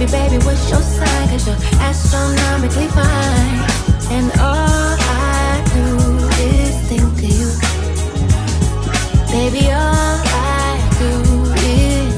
me, baby, what's your sign? 'Cause you're astronomically fine. And all I do is think of you. Baby, all I do is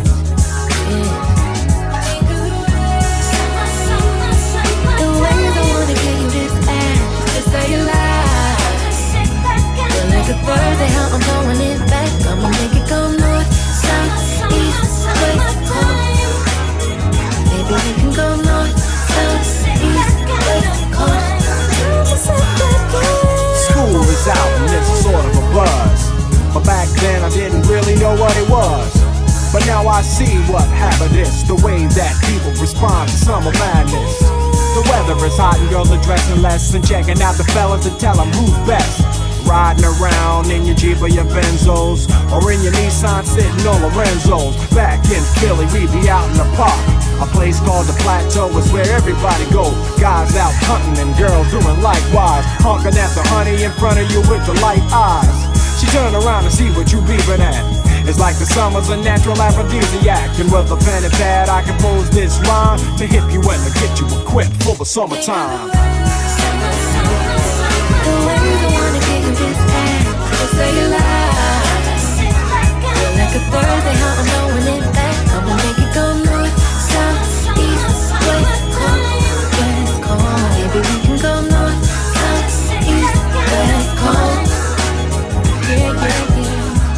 the way I wanna give you this ass, just so you lie. Feel like a Thursday, how I'm throwing it back. I'ma make it go north, south, east, west, coast. Baby, we can go north, south, east, west, coast. School is out and it's sort of a buzz, but back then I didn't really know what it was. But now I see what habit is, the way that people respond to summer madness. The weather is hot and girls are dressing less and checking out the fellas to tell them who's best. Riding around in your Jeep or your Benzos, or in your Nissan sitting on Lorenzo's. Back in Philly, we be out in the park. A place called the Plateau is where everybody go. Guys out hunting and girls doing likewise, honking at the honey in front of you with the light eyes. She turn around and see what you beeping at. It's like the summer's a natural aphrodisiac, and with a pen and pad I compose this rhyme to hip you and to get you equipped for the summertime. The way I wanna give you this ass, just so you lie. Feel like a Thursday, how I'm throwing it back. I'ma make it go north, south, east, west, coast, west, coast. Baby, we can go north, south, east, west, coast. Yeah, yeah, yeah.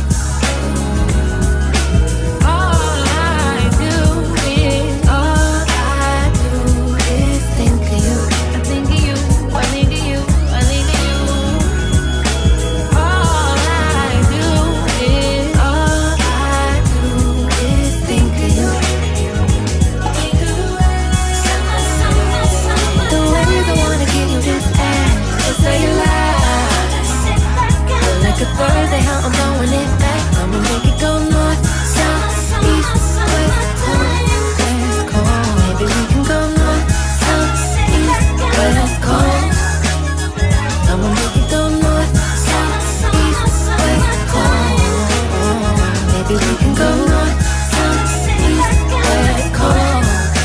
Thursday, how I'm throwing it back. I'ma make it go north, south, east, west, coast, west, coast. Maybe we can go north, south, east, west, coast. I'ma make it go north, south, east, west, coast. Maybe we can go north, south, east, west, coast.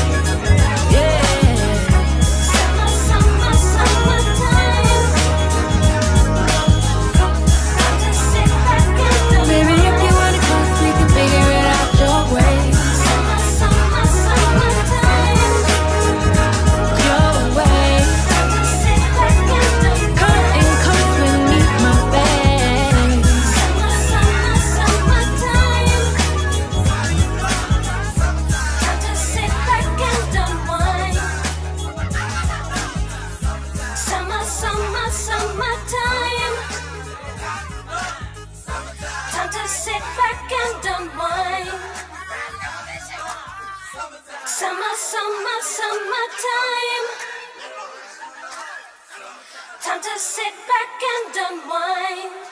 Time to sit back and unwind. Summer, summer, summertime. Time to sit back and unwind.